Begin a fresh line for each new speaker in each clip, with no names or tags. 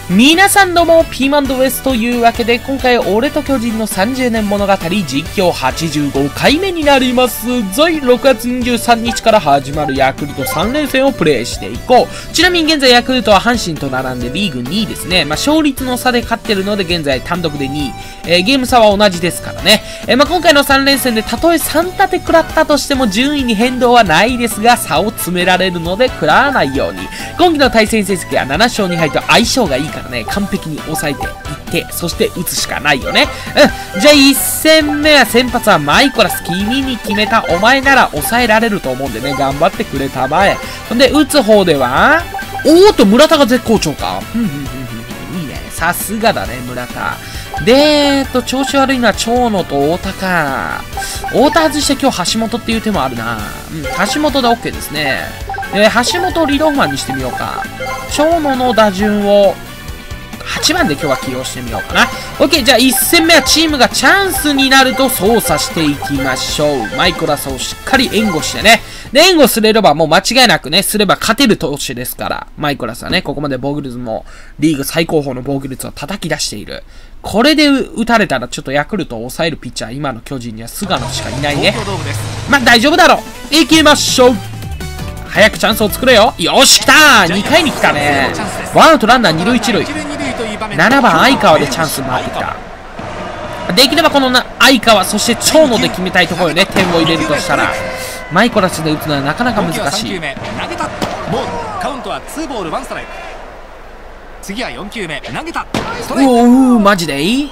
皆さんどうも、ピーマンドウエスというわけで、今回、俺と巨人の30年物語実況85回目になります。6月23日から始まるヤクルト3連戦をプレイしていこう。ちなみに現在ヤクルトは阪神と並んでリーグ2位ですね。勝率の差で勝ってるので、現在単独で2位。ゲーム差は同じですからね。今回の3連戦で、たとえ3立て食らったとしても順位に変動はないですが、差を詰められるので食らわないように。今季の対戦成績は7勝2敗と相性がいいからね、完璧に抑えていって、そして打つしかないよね。じゃあ1戦目は先発はマイコラス、君に決めたお前なら抑えられると思うんでね、頑張ってくれたまえ。ほんで、打つ方では、村田が絶好調か。いいね。さすがだね、村田。で、調子悪いのは長野と太田か。太田外して今日橋本っていう手もあるな。橋本で OK ですね。橋本をリードオフマンにしてみようか。長野の打順を8番で今日は起用してみようかな。OK、じゃあ1戦目はチームがチャンスになると操作していきましょう。マイコラスをしっかり援護してね。で、援護すればもう間違いなくね、すれば勝てる投手ですから。マイコラスはね、ここまで防御率もリーグ最高峰の防御率を叩き出している。これで打たれたらちょっとヤクルトを抑えるピッチャー、今の巨人には菅野しかいないね。大丈夫だろう。行きましょう。早くチャンスを作れよ。よし、来たー !2 回に来たね。ワンアウトランナー2塁1塁。7番相川でチャンス回ってきた。できればこの相川、そして長野で決めたいところよね。点を入れるとしたら。マイコラスで打つのはなかなか難しい。
カウントは2ボール1ストライク。次は4球目投げた。
マジでいい。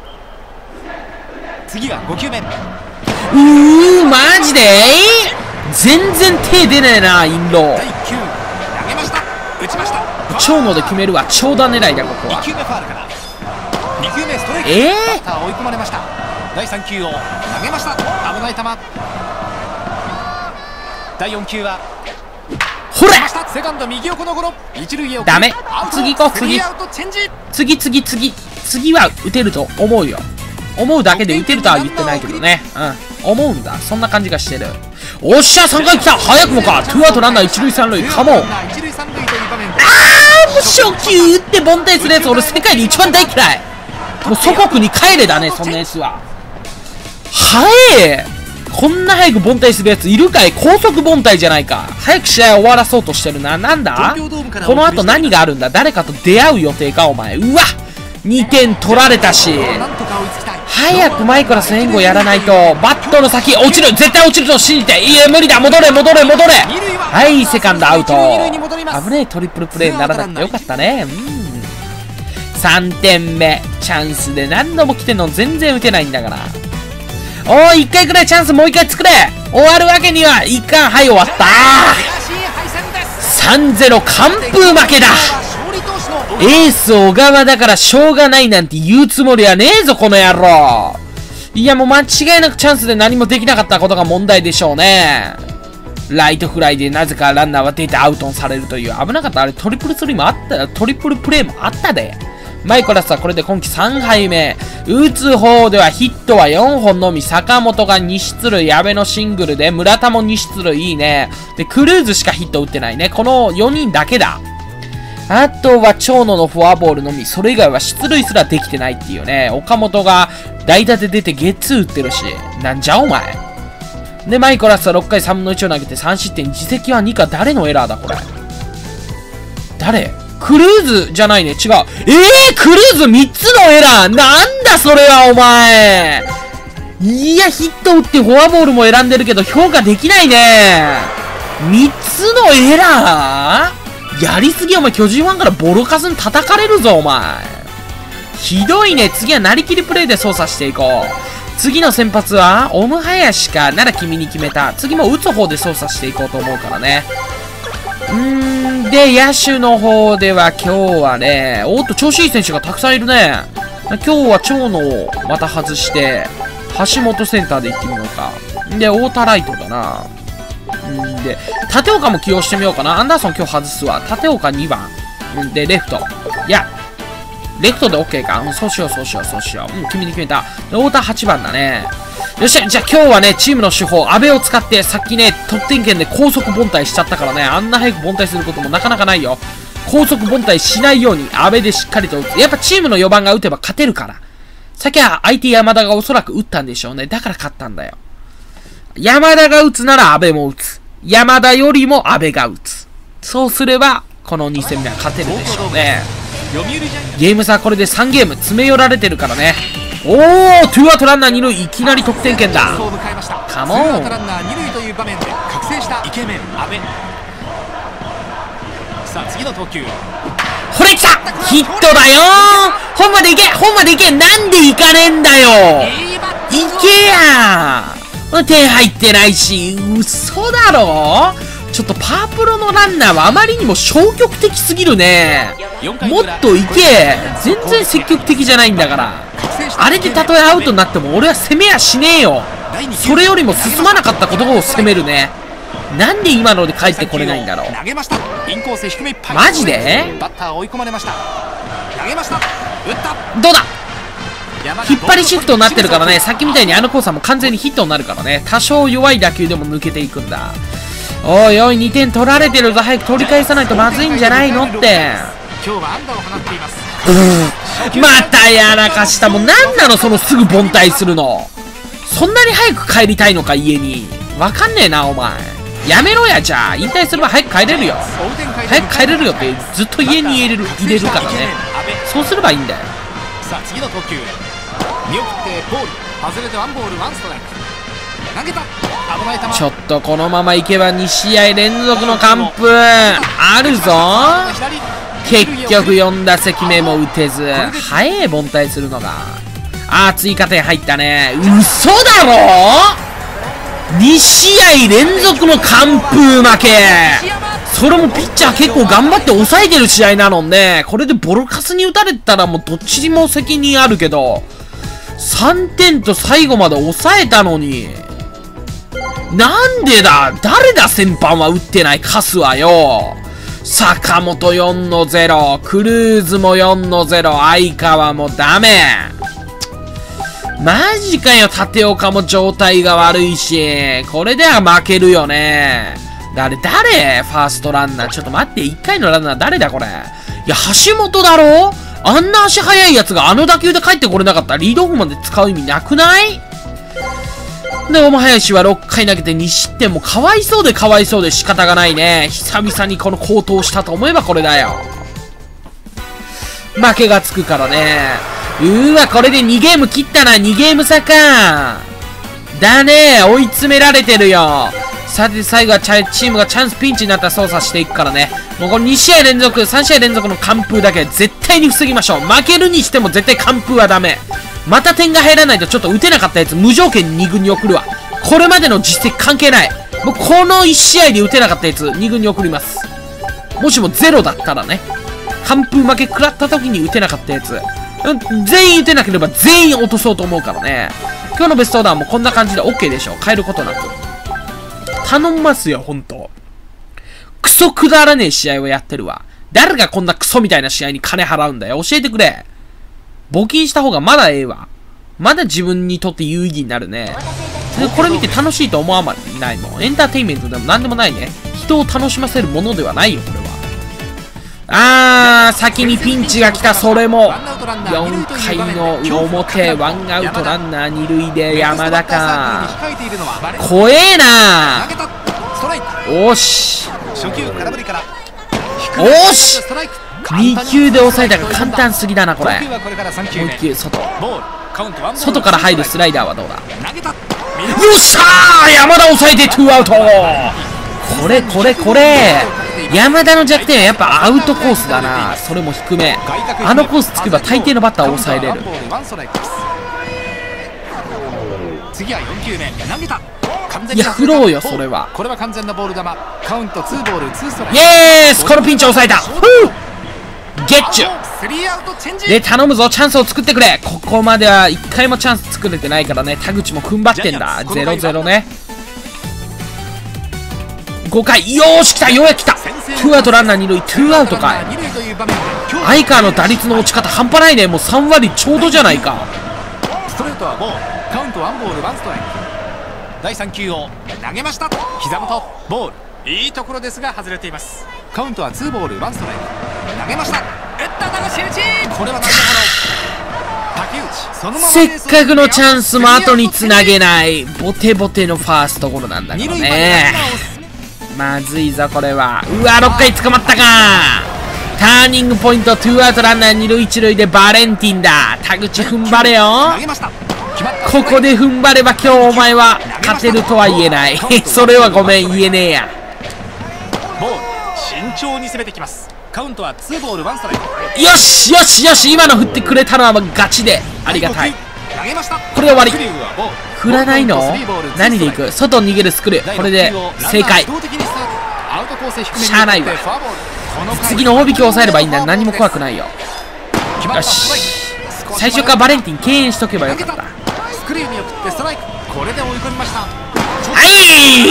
次は5球目。
マジでいい。全然手出ねえな、インロー。長野で決めるわ。長打狙いだ、ここは。
2球目ファウルから2球目ストライク。バッター追い込まれました。第3球を投げました。危ない球。第4球は
ほら
セカンド右横のゴロ。一塁へ
ダメ。次行こう。次は打てると思うよ。思うだけで打てるとは言ってないけどね。思うんだ。そんな感じがしてる。おっしゃ、3回来た。早くもか。2アウトランナー1塁3塁。カモン。もう初球打って凡退するやつ、俺世界で一番大嫌い。もう祖国に帰れだね、そんなやつは。早え。こんな早く凡退するやついるかい。高速凡退じゃないか。早く試合終わらそうとしてるな。なんだこの後何があるんだ。誰かと出会う予定か、お前。うわ、2点取られたし。早くマイコラス援護やらないと。バットの先落ちる。絶対落ちると信じて。いや、無理だ。戻れ。はい、セカンドアウト。危ねえ、トリプルプレーにならなくてよかったね。3点目。チャンスで何度も来てんの全然打てないんだから。おい、1回くらいチャンスもう1回作れ。終わるわけにはいかん。はい、終わった。3-0 完封負けだ。エース小川だからしょうがないなんて言うつもりはねえぞ、この野郎。いや、もう間違いなくチャンスで何もできなかったことが問題でしょうね。ライトフライでなぜかランナーは出てアウトにされるという。危なかった。あれトリプルスリーもあった。トリプルプレーもあったで。マイコラスはこれで今季3敗目。打つ方ではヒットは4本のみ。坂本が2出塁、矢部のシングルで、村田も2出塁。いいね。で、クルーズしかヒット打ってないね。この4人だけだ。あとは長野のフォアボールのみ。それ以外は出塁すらできてないっていうね。岡本が代打で出てゲッツー打ってるし。なんじゃお前。で、マイコラスは6回3分の1を投げて3失点。自責は2か。誰のエラーだこれ。誰クルーズじゃないね。違う。クルーズ3つのエラー。なんだそれはお前。いや、ヒット打ってフォアボールも選んでるけど評価できないね。3つのエラーやりすぎ。お前巨人ファンからボロカスに叩かれるぞお前。ひどいね。次はなりきりプレイで操作していこう。次の先発はオムハヤシか。なら君に決めた。次も打つ方で操作していこうと思うからね。で、野手の方では今日はね、調子いい選手がたくさんいるね。今日は長野をまた外して、橋本センターで行ってみようか。で、太田ライトだな。で、立岡も起用してみようかな。アンダーソン今日外すわ。立岡2番。で、レフト。いや、レフトで OK か。そうしよう。君に決めた。太田8番だね。よっしゃ、じゃあ今日はね、チームの手法、阿部を使って、さっきね、得点圏で高速凡退しちゃったからね、あんな早く凡退することもなかなかないよ。 高速凡退しないように阿部でしっかりと打つ。やっぱチームの4番が打てば勝てるから。さっきは相手山田がおそらく打ったんでしょうね。だから勝ったんだよ。山田が打つなら阿部も打つ。山田よりも阿部が打つ。そうすれば、この2戦目は勝てるでしょうね。ゲーム差これで3ゲーム詰め寄られてるからね。おー、ツーアウトランナー2塁、いきなり得点圏だ。カモン。
ツーアウトランナー2塁という場面で覚醒したイケメン阿部。さあ次の投球。
これ来た、ヒットだよー。本まで行け、本まで行け。なんで行かねえんだよ。行けやー。手入ってないし、嘘だろ。ちょっとパープロのランナーはあまりにも消極的すぎるね。もっと行け。全然積極的じゃないんだから。あれでたとえアウトになっても俺は攻めやしねえよ。それよりも進まなかったことを攻めるね。なんで今ので帰ってこれないんだろう。マジで
バッター追い込まれました。投げました。打った。
どうだ。引っ張りシフトになってるからね。さっきみたいにあのコースはもう完全にヒットになるからね。多少弱い打球でも抜けていくんだ。おいおい、2点取られてるぞ。早く取り返さないとまずいんじゃないのって。
今日は安打を放っています。
またやらかした。もうなんなのそのすぐ凡退するの。そんなに早く帰りたいのか家に。わかんねえなお前。やめろや。じゃあ引退すれば早く帰れるよ。早く帰れるよってずっと家に入れるからね。そうすればいいんだよ。
さあ次の投球。見送ってボール。外れてワンボールワンストライク。投げた。危ない球。
ちょっとこのままいけば2試合連続の完封あるぞ。結局4打席目も打てず、早え凡退するのが。追加点入ったね。嘘だろ。2試合連続の完封負け。それもピッチャー結構頑張って抑えてる試合なのね。これでボロカスに打たれたらもうどっちにも責任あるけど、3点と最後まで抑えたのに。なんでだ。誰だ先般は打ってないカスはよ。坂本4-0、クルーズも4-0、相川もダメ。マジかよ。立岡も状態が悪いし、これでは負けるよね。誰ファーストランナー。ちょっと待って、1回のランナー誰だこれ。いや、橋本だろ。あんな足速いやつがあの打球で帰ってこれなかったらリードオフまで使う意味なくない？で、大間林は6回投げて2失点もかわいそうで仕方がないね。久々にこの好投したと思えばこれだよ。負けがつくからね。これで2ゲーム切ったな。2ゲーム差か。だね。追い詰められてるよ。さて最後はチームがチャンスピンチになったら操作していくからね。もうこの2試合連続、3試合連続の完封だけ絶対に防ぎましょう。負けるにしても絶対完封はダメ。また点が入らないとちょっと打てなかったやつ無条件に2軍に送るわ。これまでの実績関係ない。もうこの1試合で打てなかったやつ2軍に送ります。もしも0だったらね。完封負け食らった時に打てなかったやつ。全員打てなければ全員落とそうと思うからね。今日のベストオーダーもこんな感じで OK でしょ。変えることなく。頼みますよ、ほんと。クソくだらねえ試合をやってるわ。誰がこんなクソみたいな試合に金払うんだよ。教えてくれ。募金した方がまだええわ。まだ自分にとって有意義になるね。これ見て楽しいと思わないもん。エンターテインメントでもなんでもないね。人を楽しませるものではないよ、これは。先にピンチが来た。それも4回の表、ワンアウトランナー2塁で山田か。怖えな。おしおし、2球で抑えたが簡単すぎだなこれ。もう1球外から入るスライダーはどうだ。よっしゃー、山田抑えて2アウト。これ山田の弱点はやっぱアウトコースだな。それも低め。あのコースつけば大抵のバッターを抑えれる。いや、振ろうよそれは。
これは完全なボール球。カウント2ボール2ストライク。
イエース、このピンチを抑えた。ゲッチュで頼むぞ、チャンスを作ってくれ。ここまでは1回もチャンス作れてないからね。田口も踏ん張ってんだ。0-0ね。5回、よーし来た。ようやく来た。2アウトランナー2塁、2アウトかい。相川の打率の落ち方半端ないね。もう3割ちょうどじゃないか。
ストレートはボール。カウント1ボール1ストライク。第3球を投げました。膝元ボール。いいところですが外れています。カウントは2ボール1ストライク。 投げました。打った流し打ち。これは内野ゴロ。竹内そのまま
せっかくのチャンスも後につなげない。ボテボテのファーストゴロなんだけどね。まずいぞこれは。うわ、6回捕まったか。ターニングポイント、2アウトランナー2塁1塁でバレンティンだ。田口踏ん張れよ。ここで踏ん張れば今日お前は勝てるとは言えない。それはごめん、言えねえや。
ボール慎重に攻めてきます。カウントは2ボール1ストライク。
よしよしよし、今の振ってくれたのはガチでありがたい。これで終わり。振らないの？何でいく？外逃げるスクリュー。これで正解。しゃあないわ。次の大引きを抑えればいいんだ。何も怖くないよ。よし、最初からバレンティン敬遠しとけばよかった。はい、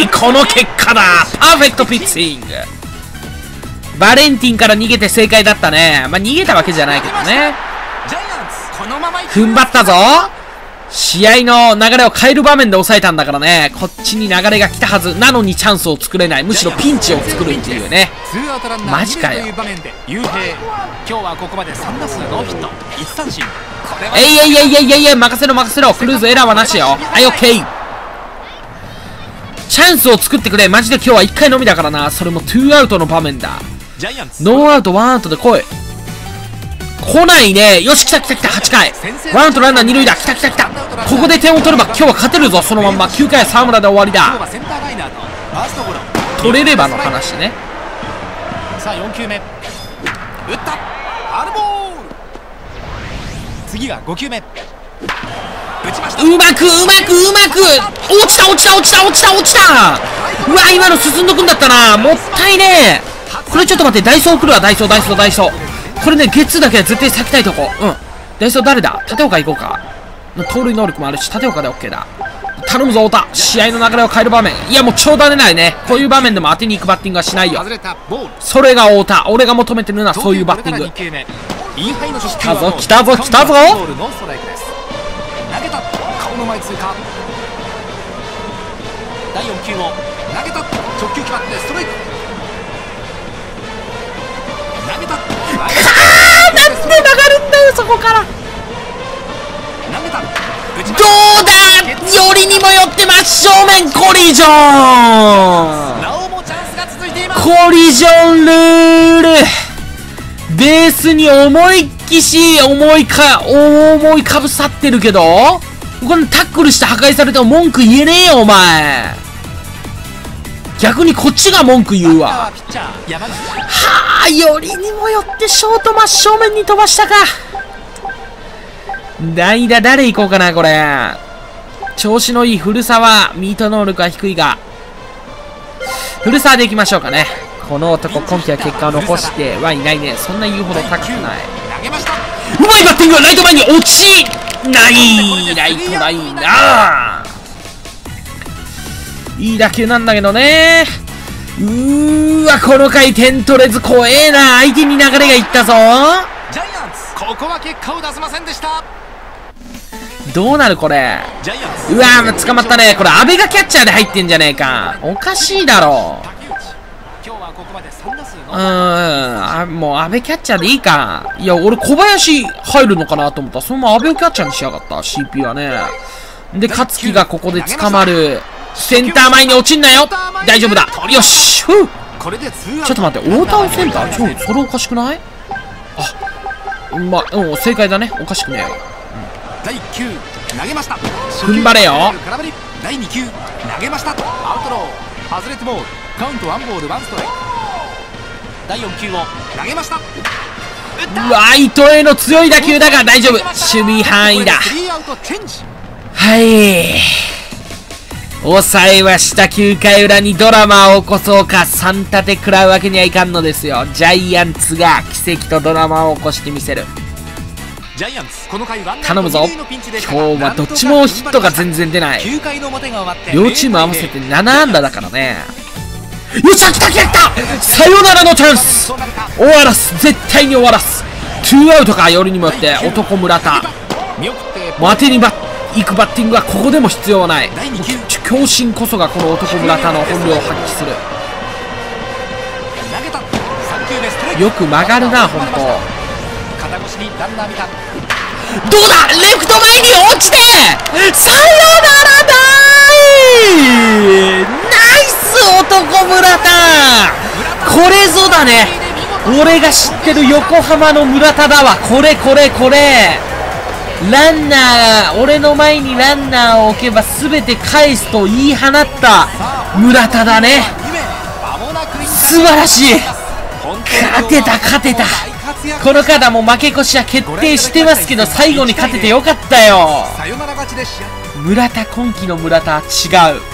この結果だ。パーフェクトピッチング。バレンティンから逃げて正解だったね。まあ逃げたわけじゃないけどね。踏ん張ったぞ。試合の流れを変える場面で抑えたんだからね。こっちに流れが来たはずなのにチャンスを作れない。むしろピンチを作るっていうね。マジかよ。
今日はここまで3打数ノーヒット1三振。
任せろ任せろ。クルーズエラーはなしよ。はい、オッケー。チャンスを作ってくれ。マジで今日は1回のみだからな。それも2アウトの場面だ。ノーアウト1アウトで来い。来ないね。よし、来た来た来た。8回ワンアウトランナー2塁だ。来た来た来た。ここで点を取れば今日は勝てるぞ。そのまんま9回は沢村で終わりだ。取れればの話ね。
さあ4球目打った。アルボール。次が5球目。
うまく落ちた。うわ、今の進んどくんだったな。もったいねえ。これちょっと待って、ダイソー来るわ。ダイソーこれね、ゲッツーだけは絶対避けたいとこ。ダイソー誰だ。立岡行こうか。盗塁能力もあるし、立岡で OK だ。頼むぞ太田。試合の流れを変える場面。いや、もう長打出ないね。こういう場面でも当てに行くバッティングはしないよ。それが太田。俺が求めてるのはそういうバッティング。来たぞ
投げた。顔の前通過。第4球を投げた。直球決まってストライク。投げた。
なんで曲がるんだよそこから。
投げた。
どうだ。よりにもよって真正面コリジョン。
なおもチャンスが続いています。
コリジョンルール。ベースに思いかぶさってるけど、これタックルして破壊されても文句言えねえよお前。逆にこっちが文句言うわ。はあ、よりにもよってショート真正面に飛ばしたか。代打誰行こうかなこれ。調子のいい古澤。ミート能力は低いが古澤で行きましょうかね。この男今季は結果を残してはいないね。そんな言うほど高くない。うまいバッティング。ライト前に落ちない。ライトラインだ。いい打球なんだけどね。この回点取れず怖えな。相手に流れがいったぞ。
ジャイアンツここは結果を出せませんでした。
どうなるこれ。捕まったね。これ阿部がキャッチャーで入ってんじゃねえか。おかしいだろ。もう阿部キャッチャーでいいか。いや俺小林入るのかなと思ったらそのまま阿部をキャッチャーにしやがった。 CP はね。で勝木がここで捕まる。センター前に落ちんなよ。大丈夫だ。よし。ちょっと待って、太田をセンター。それおかしくない？正解だね。おかしくねえよ。
第1球投げました。
踏ん張れよ。
第2球投げました。アウトロー外れてボール。カウント1ボール1ストライク。第4球を投げました。
ライトへの強い打球だが大丈夫。守備範囲だ。はい。抑えはした。9回裏にドラマを起こそうか。3立て食らうわけにはいかんのですよ。ジャイアンツが奇跡とドラマを起こしてみせる。頼むぞ。今日はどっちもヒットが全然出ない。両チーム合わせて7安打だからね。よっしゃ、来たサヨナラのチャンス。終わらす。絶対に終わらす。2アウトか。よりにもよって男村田。当てに行くバッティングはここでも必要はない。強振こそがこの男村田の本領を発揮する。 よく曲がるな、ほんと。
肩越しにランナー見た。
どうだ、レフト前に落ちて、さよならだーい。ナイス男村田。これぞだね。俺が知ってる横浜の村田だわ。これ。ランナー、俺の前にランナーを置けば全て返すと言い放った村田だね。素晴らしい。勝てた。このカードはもう負け越しは決定してますけど、最後に勝ててよかったよ。村田、今季の村田は違う。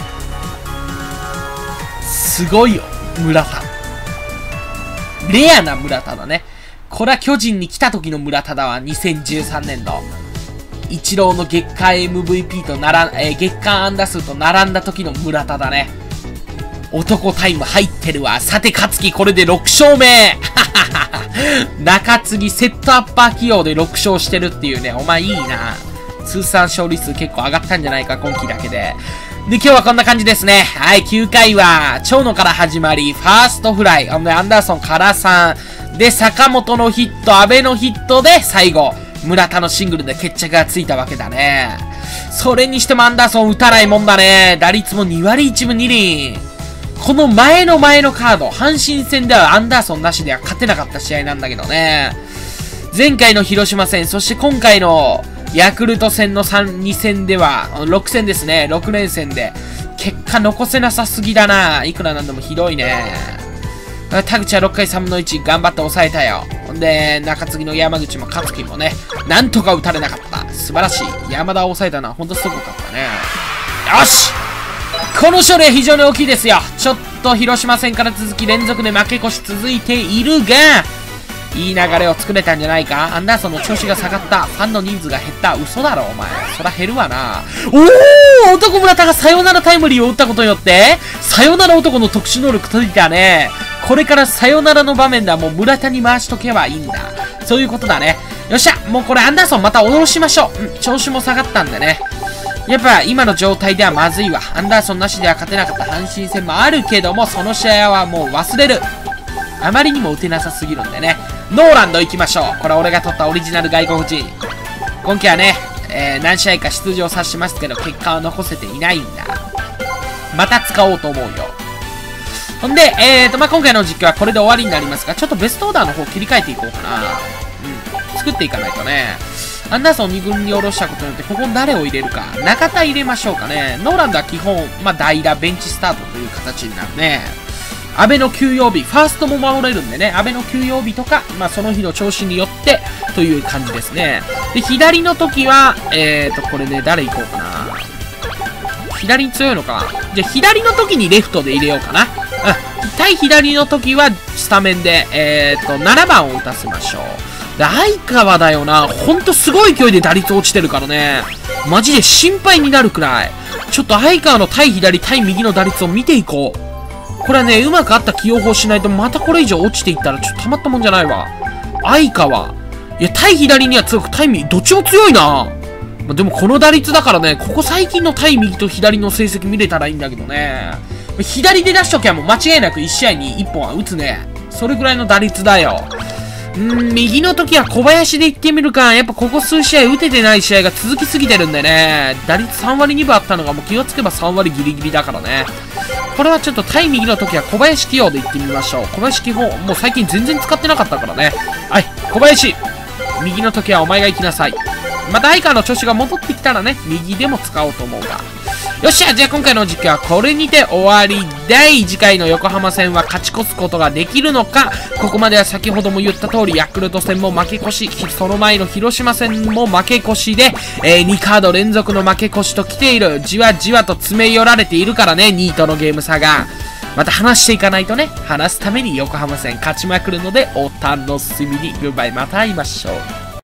すごいよ、村田。レアな村田だね。これは巨人に来た時の村田だわ。2013年の。イチローの月間 MVP と月間安打数と並んだ時の村田だね。男タイム入ってるわ。さて、勝木これで6勝目中継ぎセットアッパー起用で6勝してるっていうね。お前いいな。通算勝利数結構上がったんじゃないか、今季だけで。で、今日はこんな感じですね。はい、9回は、長野から始まり、ファーストフライ、アンダーソンから3、で、坂本のヒット、阿部のヒットで、最後、村田のシングルで決着がついたわけだね。それにしてもアンダーソン打たないもんだね。打率も2割1分2厘。この前のカード、阪神戦ではアンダーソンなしでは勝てなかった試合なんだけどね。前回の広島戦、そして今回のヤクルト戦の2戦では、6戦ですね。6連戦で。結果残せなさすぎだな。いくらなんでもひどいね。田口は6回3分の1頑張って抑えたよ。で、中継ぎの山口も勝木もね、なんとか打たれなかった。素晴らしい。山田を抑えたのはほんとすごかったね。よし、この勝利は非常に大きいですよ。ちょっと広島戦から続き連続で負け越し続いているが、いい流れを作れたんじゃないか。アンダーソンの調子が下がった。ファンの人数が減った。嘘だろ、お前。そら減るわな。おー、男村田がサヨナラタイムリーを打ったことによって、サヨナラ男の特殊能力ついたね。これからサヨナラの場面ではもう村田に回しとけばいいんだ。そういうことだね。よっしゃ、もうこれアンダーソンまた戻しましょう。調子も下がったんでね。やっぱ今の状態ではまずいわ。アンダーソンなしでは勝てなかった阪神戦もあるけども、その試合はもう忘れる。あまりにも打てなさすぎるんでね。ノーランド行きましょう。これは俺が取ったオリジナル外国人。今季はね、何試合か出場させてますけど、結果は残せていないんだ。また使おうと思うよ。ほんで、今回の実況はこれで終わりになりますが、ちょっとベストオーダーの方切り替えていこうかな。作っていかないとね。アンダーソン2軍に下ろしたことによって、ここに誰を入れるか。中田入れましょうかね。ノーランドは基本、代打、ベンチスタートという形になるね。阿部の休養日、ファーストも守れるんでね、阿部の休養日とか、その日の調子によってという感じですね。で、左の時は、これね、誰行こうかな。左に強いのか。じゃあ、左の時にレフトで入れようかな。対左の時は、スタメンで、7番を打たせましょう。で、相川だよな。ほんとすごい勢いで打率落ちてるからね。マジで心配になるくらい。ちょっと相川の対左、対右の打率を見ていこう。これはね、うまくあった起用法しないと、またこれ以上落ちていったら、ちょっとたまったもんじゃないわ。相川。いや、対左には強く、対右、どっちも強いな。でもこの打率だからね、ここ最近の対右と左の成績見れたらいいんだけどね。左で出しときゃもう間違いなく1試合に1本は打つね。それぐらいの打率だよ。右の時は小林で行ってみるか。やっぱここ数試合打ててない試合が続きすぎてるんでね。打率3割2分あったのがもう気がつけば3割ギリギリだからね。これはちょっと対右の時は小林起用で行ってみましょう。小林基本、もう最近全然使ってなかったからね。はい、小林。右の時はお前が行きなさい。また相川の調子が戻ってきたらね、右でも使おうと思うが。よっしゃ、じゃあ今回の実況はこれにて終わりだい。次回の横浜戦は勝ち越すことができるのか。ここまでは先ほども言った通り、ヤクルト戦も負け越し、その前の広島戦も負け越しで、2カード連続の負け越しと来ている。じわじわと詰め寄られているからね、2位とのゲーム差が。また話していかないとね、話すために横浜戦勝ちまくるのでお楽しみに。グッバイ、また会いましょう。